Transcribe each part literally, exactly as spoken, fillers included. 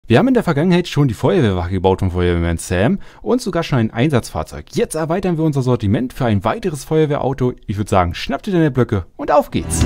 Wir haben in der Vergangenheit schon die Feuerwehrwache gebaut von Feuerwehrmann Sam und sogar schon ein Einsatzfahrzeug. Jetzt erweitern wir unser Sortiment für ein weiteres Feuerwehrauto. Ich würde sagen, schnappt dir deine Blöcke und auf geht's!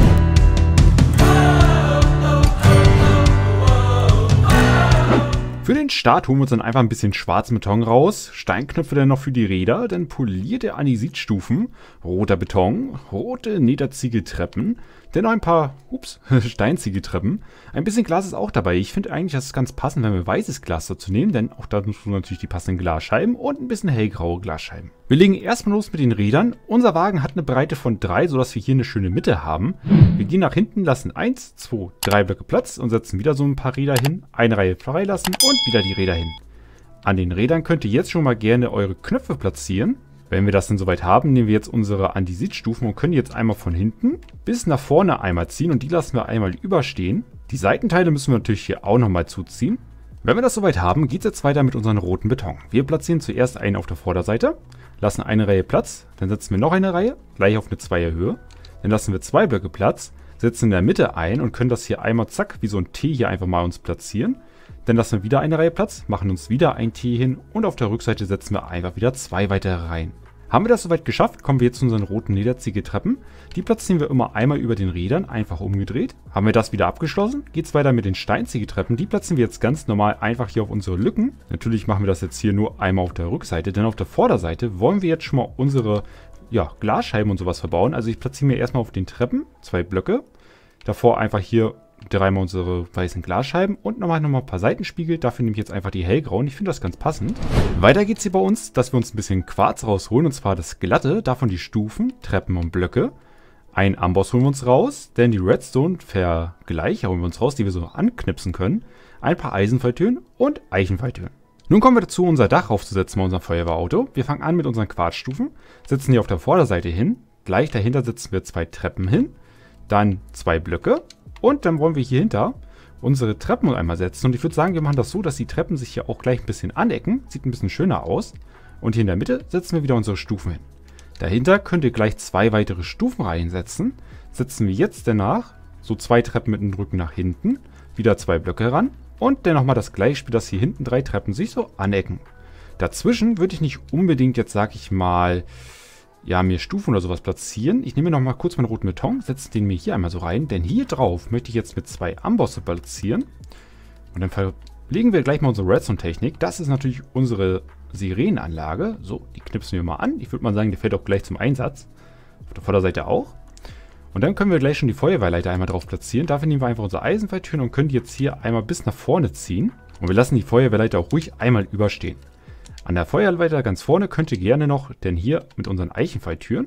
Für den Start holen wir uns dann einfach ein bisschen schwarzen Beton raus, Steinknöpfe dann noch für die Räder, dann polierte Andesitstufen, roter Beton, rote Nedaziegeltreppen, dann noch ein paar, ups, Steinziegeltreppen. Ein bisschen Glas ist auch dabei. Ich finde eigentlich, das ist ganz passend, wenn wir weißes Glas dazu nehmen, denn auch dazu natürlich die passenden Glasscheiben und ein bisschen hellgraue Glasscheiben. Wir legen erstmal los mit den Rädern. Unser Wagen hat eine Breite von drei, sodass wir hier eine schöne Mitte haben. Wir gehen nach hinten, lassen eins, zwei, drei Blöcke Platz und setzen wieder so ein paar Räder hin, eine Reihe freilassen und wieder die Räder hin. An den Rädern könnt ihr jetzt schon mal gerne eure Knöpfe platzieren. Wenn wir das dann soweit haben, nehmen wir jetzt unsere Andesitstufen und können die jetzt einmal von hinten bis nach vorne einmal ziehen und die lassen wir einmal überstehen. Die Seitenteile müssen wir natürlich hier auch nochmal zuziehen. Wenn wir das soweit haben, geht es jetzt weiter mit unserem roten Beton. Wir platzieren zuerst einen auf der Vorderseite, lassen eine Reihe Platz, dann setzen wir noch eine Reihe, gleich auf eine Zweierhöhe. Dann lassen wir zwei Blöcke Platz, setzen in der Mitte ein und können das hier einmal zack, wie so ein T hier einfach mal uns platzieren. Dann lassen wir wieder eine Reihe Platz, machen uns wieder ein T hin und auf der Rückseite setzen wir einfach wieder zwei weitere Reihen. Haben wir das soweit geschafft, kommen wir jetzt zu unseren roten Nedaziegeltreppen. Die platzieren wir immer einmal über den Rädern, einfach umgedreht. Haben wir das wieder abgeschlossen, geht es weiter mit den Steinziegeltreppen. Die platzieren wir jetzt ganz normal einfach hier auf unsere Lücken. Natürlich machen wir das jetzt hier nur einmal auf der Rückseite, denn auf der Vorderseite wollen wir jetzt schon mal unsere ja, Glasscheiben und sowas verbauen. Also ich platziere mir erstmal auf den Treppen zwei Blöcke. Davor einfach hier dreimal unsere weißen Glasscheiben und nochmal noch mal ein paar Seitenspiegel. Dafür nehme ich jetzt einfach die hellgrauen. Ich finde das ganz passend. Weiter geht es hier bei uns, dass wir uns ein bisschen Quarz rausholen. Und zwar das glatte, davon die Stufen, Treppen und Blöcke. Ein Amboss holen wir uns raus, denn die Redstone-Vergleiche holen wir uns raus, die wir so anknipsen können. Ein paar Eisenfalltöne und Eichenfalltöne. Nun kommen wir dazu, unser Dach aufzusetzen bei unserem Feuerwehrauto. Wir fangen an mit unseren Quarzstufen, setzen die auf der Vorderseite hin. Gleich dahinter setzen wir zwei Treppen hin, dann zwei Blöcke. Und dann wollen wir hier hinter unsere Treppen einmal setzen. Und ich würde sagen, wir machen das so, dass die Treppen sich hier auch gleich ein bisschen anecken. Sieht ein bisschen schöner aus. Und hier in der Mitte setzen wir wieder unsere Stufen hin. Dahinter könnt ihr gleich zwei weitere Stufenreihen setzen. Setzen wir jetzt danach so zwei Treppen mit dem Rücken nach hinten. Wieder zwei Blöcke ran. Und dann nochmal das gleiche Spiel, dass hier hinten drei Treppen sich so anecken. Dazwischen würde ich nicht unbedingt jetzt, sag ich mal, ja, mir Stufen oder sowas platzieren. Ich nehme noch mal kurz meinen roten Beton, setze den mir hier einmal so rein, denn hier drauf möchte ich jetzt mit zwei Ambosse platzieren. Und dann verlegen wir gleich mal unsere Redstone-Technik. Das ist natürlich unsere Sirenenanlage. So, die knipsen wir mal an. Ich würde mal sagen, die fällt auch gleich zum Einsatz. Auf der Vorderseite auch. Und dann können wir gleich schon die Feuerwehrleiter einmal drauf platzieren. Dafür nehmen wir einfach unsere Eisenfalltüren und können die jetzt hier einmal bis nach vorne ziehen. Und wir lassen die Feuerwehrleiter auch ruhig einmal überstehen. An der Feuerleiter ganz vorne könnt ihr gerne noch, denn hier mit unseren Eichenfalltüren,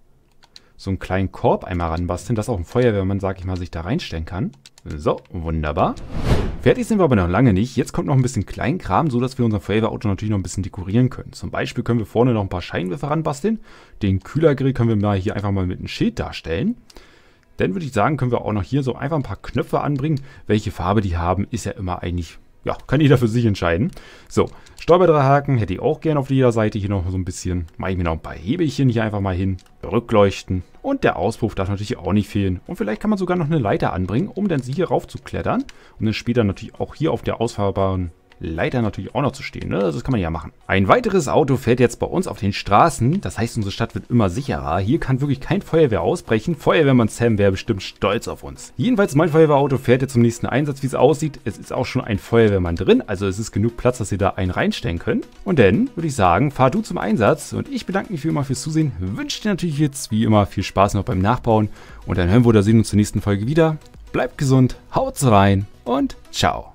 so einen kleinen Korb einmal ranbasteln, dass auch ein Feuerwehrmann, sag ich mal, sich da reinstellen kann. So, wunderbar. Fertig sind wir aber noch lange nicht. Jetzt kommt noch ein bisschen Kleinkram, so dass wir unser Feuerwehrauto natürlich noch ein bisschen dekorieren können. Zum Beispiel können wir vorne noch ein paar Scheinwerfer ranbasteln. Den Kühlergrill können wir mal hier einfach mal mit einem Schild darstellen. Dann würde ich sagen, können wir auch noch hier so einfach ein paar Knöpfe anbringen. Welche Farbe die haben, ist ja immer eigentlich... Ja, kann jeder für sich entscheiden. So, Stolperdrahthaken hätte ich auch gerne auf jeder Seite hier noch so ein bisschen. Mache ich mir noch ein paar Hebelchen hier einfach mal hin. Rückleuchten. Und der Auspuff darf natürlich auch nicht fehlen. Und vielleicht kann man sogar noch eine Leiter anbringen, um dann sie hier rauf zu klettern. Und dann später natürlich auch hier auf der ausfahrbaren Leiter natürlich auch noch zu stehen. Ne? Das kann man ja machen. Ein weiteres Auto fährt jetzt bei uns auf den Straßen. Das heißt, unsere Stadt wird immer sicherer. Hier kann wirklich kein Feuerwehr ausbrechen. Feuerwehrmann Sam wäre bestimmt stolz auf uns. Jedenfalls, mein Feuerwehrauto fährt jetzt zum nächsten Einsatz, wie es aussieht. Es ist auch schon ein Feuerwehrmann drin. Also es ist genug Platz, dass ihr da einen reinstellen könnt. Und dann würde ich sagen, fahr du zum Einsatz. Und ich bedanke mich wie immer fürs Zusehen. Wünsche dir natürlich jetzt wie immer viel Spaß noch beim Nachbauen. Und dann hören wir oder sehen uns zur nächsten Folge wieder. Bleibt gesund, haut's rein und ciao.